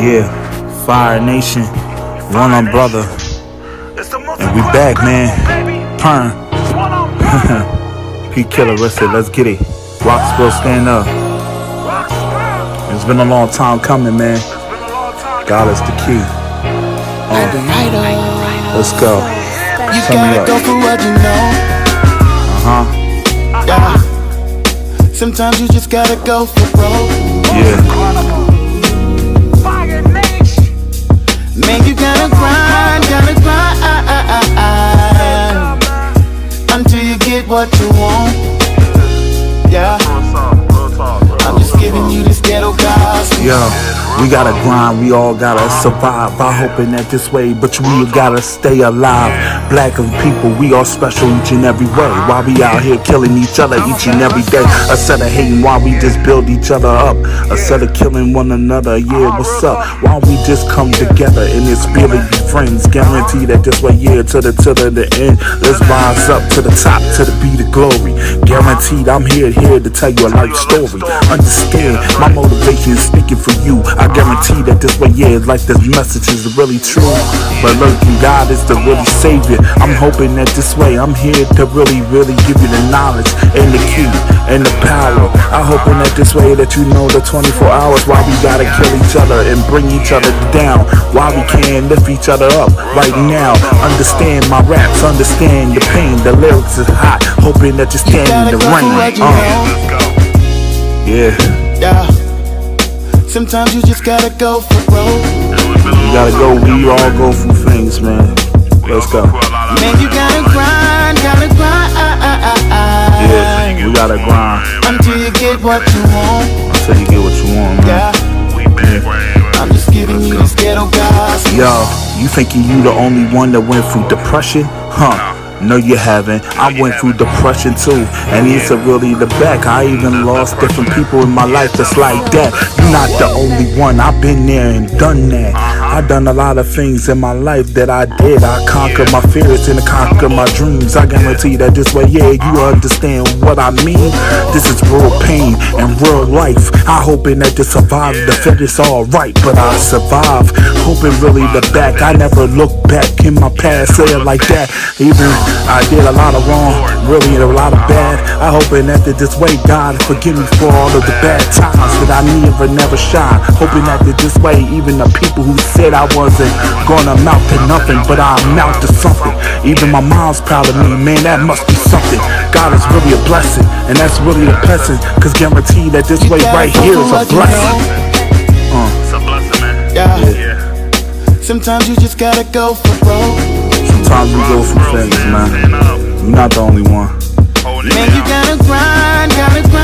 Yeah, Fire Nation, one umbrella, and we back, man. Perm, P Killer, let's get it. Rocksville, stand up. It's been a long time coming, man. God is the key. Let's go. You gotta go for what you know. Yeah. Sometimes you just gotta go for broke. Yeah. Man, you gotta grind until you get what you want. Yeah. I'm just giving you this ghetto gospel. Yo, we gotta grind, we all gotta survive by hoping that this way, but we gotta stay alive. Black people, we all special each and every way. While we out here killing each other each and every day. Instead of hating, why we just build each other up? Instead of killing one another, yeah, what's up? Why we just come together in this spirit, be friends? Guarantee that this way, yeah, to the end. Let's rise up to the top, to the beat of glory. Guaranteed, I'm here to tell you a life story. Understand, my motivation is speaking for you. I guarantee that this way, yeah, like this message is really true. But look, God is the really savior. I'm hoping that this way, I'm here to really give you the knowledge and the key and the power. I'm hoping that this way that you know the 24 hours why we gotta kill each other and bring each other down. Why we can't lift each other up right now. Understand my raps, understand the pain. The lyrics is hot, hoping that you stand in the rain. Yeah. Sometimes you just gotta go for broke. You gotta go, we all go through things, man. Let's go. Man, you gotta grind Yeah, we gotta grind until you get what you want. Until you get what you want, man. Yeah. I'm just giving you this ghetto gospel. Yo, you thinking you the only one that went through depression? Huh? No, you haven't. I went through depression too, and it's really the back. I even lost different people in my life that's like that. You're not the only one. I've been there and done that. I done a lot of things in my life that I did. I conquered my fears and I conquered my dreams. I guarantee that this way, yeah, you understand what I mean. This is real pain and real life. I hoping that to survive the fittest, alright, but I survive. Hoping really the back. I never look back in my past, say it like that. Even I did a lot of wrong, really a lot of bad. I hoping that this way, God forgive me for all of the bad times that I never shine. Hoping that this way, even the people who said I wasn't gonna amount to nothing, but I amount to something. Even my mom's proud of me, man, that must be something. God is really a blessing, and that's really a blessing, cause guarantee that this way right here is a blessing. It's a blessing, man. Yeah. Sometimes you just gotta go for broke. Sometimes we go through things, man. You're not the only one. Man, you gotta grind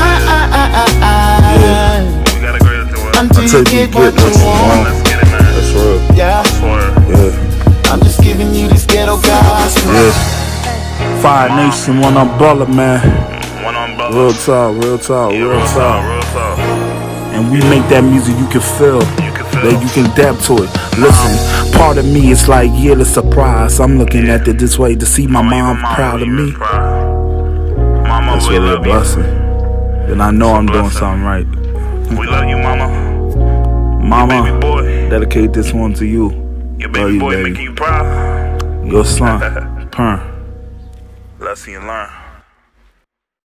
until you get what you want. That's real. Yeah. I'm just giving you this ghetto gospel. Yeah. Fire Nation, one umbrella, man. Real talk, real talk, real talk. And we make that music you can feel. That you can adapt to it. Listen, part of me is like, yeah, the surprise. I'm looking at it this way to see my mom proud of me. That's really a blessing. And I know I'm doing something right. We love you, mama. Mama, dedicate this one to you. Your baby boy making you proud. Your son, Perm. Let's see and learn.